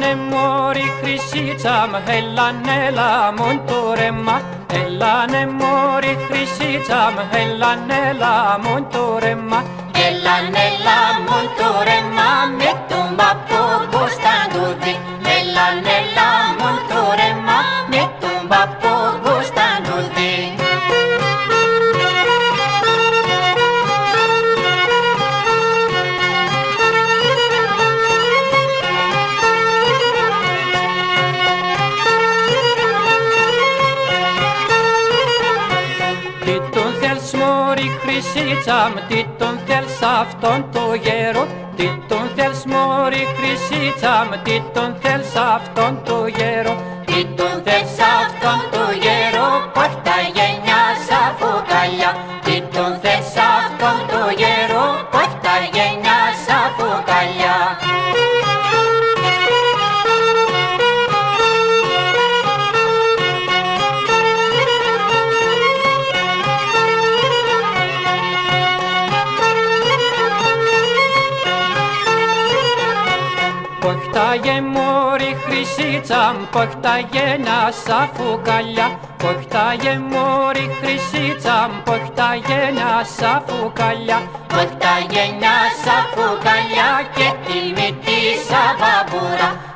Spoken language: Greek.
Έλανε μωρή χρυσίτσα μ', έλα μοντορέμα. Έλανε μωρή χρυσίτσα μ', έλα μοντορέμα. Έλα μοντορέμα με τον παππού Κωνσταντούδη. Έλα μοντορέμα με τον παππού Κωνσταντούδη. Τι τον θέλεις μωρή χρυσίτσα μ', τι τον θέλεις αυτόν το γέρο. Τι τον θέλεις μωρή χρυσίτσα μ', τι τον θέλεις αυτόν το γέρο. Τι τον θέλεις αυτόν το γέρο, πως τα γενιά σαν φουκαλιά. Τι τον θέλεις αυτόν το γέρο, πως τα γενιά σαν φουκαλιά. Ποχτάγε μωρή χρυσίτσα μ', ποχτάγε να σα φουκαλιά. Ποχτάγε μωρή χρυσίτσα μ', ποχτάγε να σα φουκαλιά. Πως τα γενιά σαν φουκαλιά και τη μύτη σαν μπαμπούρα.